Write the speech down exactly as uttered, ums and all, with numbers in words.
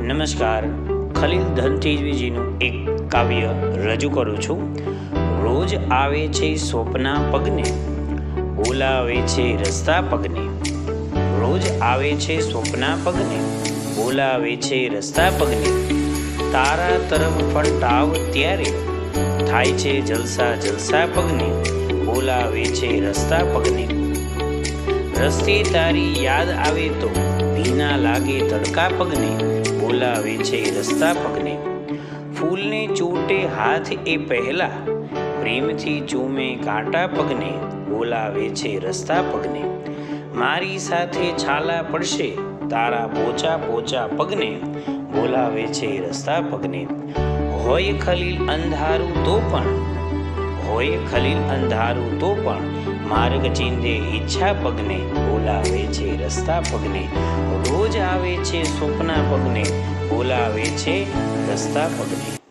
નમસ્કાર, ખલીલ ધનતેજવીજીનું એક કાવ્ય રજૂ કરું છું. રોજ આવે છે સ્વપ્ના પગને, બોલાવે છે રસ્તા પગને. રોજ આવે છે સ્વપ્ના પગને, બોલાવે છે રસ્તા પગને. તારા તરફ ફંટાવ ત્યારે થાય છે જલસા જલસા પગને, બોલાવે છે રસ્તા પગને. રસ્તે તારી યાદ આવે તો ભીના લાગે તડકા પગને, બોલાવે છે રસ્તા પગને. ફૂલને ચોટે હાથ એ પહેલા પ્રેમથી ચૂમે કાંટા પગને, બોલાવે છે રસ્તા પગને. મારી સાથે છાલા પડશે તારા પોચા પોચા પગને, બોલાવે છે રસ્તા પગને. હોય ખલીલ અંધારું તો પણ હોય ખલીલ અંધારું તો પણ માર્ગ ચીંધે ઈચ્છા પગને, બોલાવે છે રસ્તા પગને. રોજ આવે છે સ્વપ્ના પગને, બોલાવે છે રસ્તા પગને.